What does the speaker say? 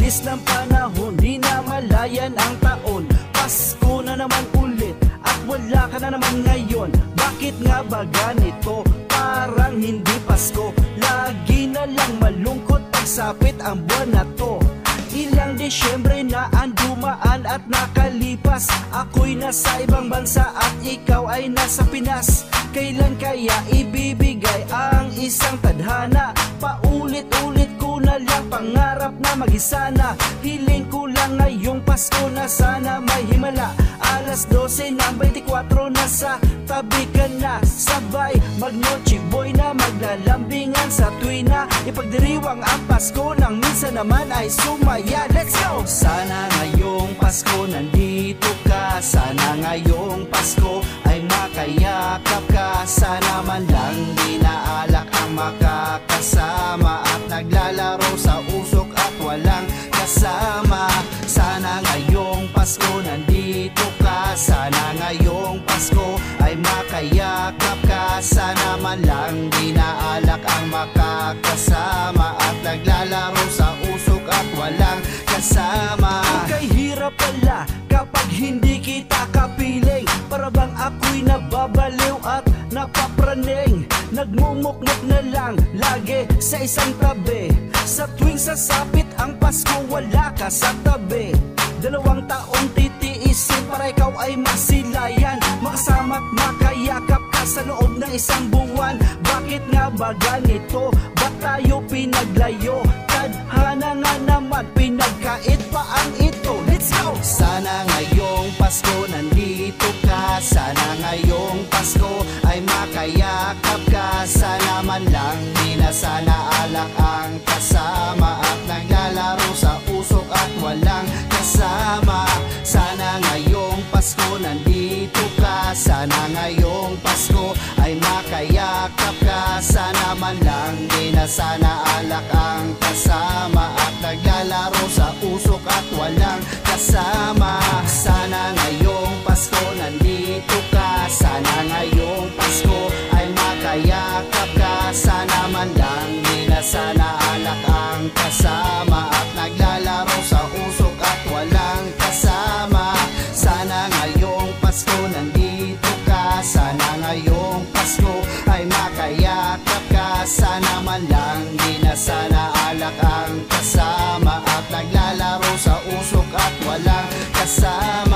Bilis ng panahon, di na malayan ang taon. Pasko na naman ulit at wala ka na naman ngayon. Bakit nga ba ganito? Parang hindi Pasko. Lagi na lang malungkot pagsapit ang buwan na to. Ilang Desyembre na ang dumaan at nakalipas. Ako'y nasa ibang bansa at ikaw ay nasa Pinas. Kailan kaya ibibigay ang isang tadhana? Paulit-ulit ko na lang pangarap na mag-isa na. Hiling ko lang ngayong Pasko na sana may himala. Alas 12 ng 24 na sa tabi ka na. Sabay mag-Noche Boy na maglalambingan sa tuwina. Ipagdiriwang ang Pasko nang minsan naman ay sumaya. Let's go! Sana ngayong Pasko nandito ka. Sana ngayong Pasko ay makayakap ka. Sana man lang di naalak ang makakasama at naglalaro sa usok at walang kasama. Sana ngayong Pasko nandito ka. Sana ngayong Pasko ay makayakap ka. Sana man lang di naalak ang makakasama at naglalaro sa usok at walang kasama. Kay hirap pala kapag hindi kita kapiling. Para bang ako'y nababaliw at napapraning. Nagmumukmuk na lang lagi sa isang tabi. Sa tuwing sasapit ang Pasko wala ka sa tabi. 2 taong titiisin para ikaw ay masilayan. Makasama't makayakap ka sa loob ng isang buwan. Bakit nga ba ganito? Ba't tayo pinaglayo? Tadhana nga naman, pinagkait pa ang ito. Let's go! Sana ngayong Pasko nandito ka. Sana ngayong Pasko ay makayakap ka. Sana man lang di na sana alak ang kasama at naglalaro sa usok at walang kasama. Sana ngayong Pasko nandito ka. Sana ngayong Pasko ay makayakap ka. Sana man lang di na sana alak ang kasama at naglalaro sa usok at walang kasama. Sana ngayong Pasko nandito ka. Sana ngayong Pasko ay makayakap ka. Sana man lang di na sana alak ang kasama at naglalaro sa usok at walang kasama. Sana ngayong Pasko nandito ka. Sana ngayong Pasko ay makayakap ka. Sana man lang di na sana alak ang kasama at naglalaro sa usok at walang kasama.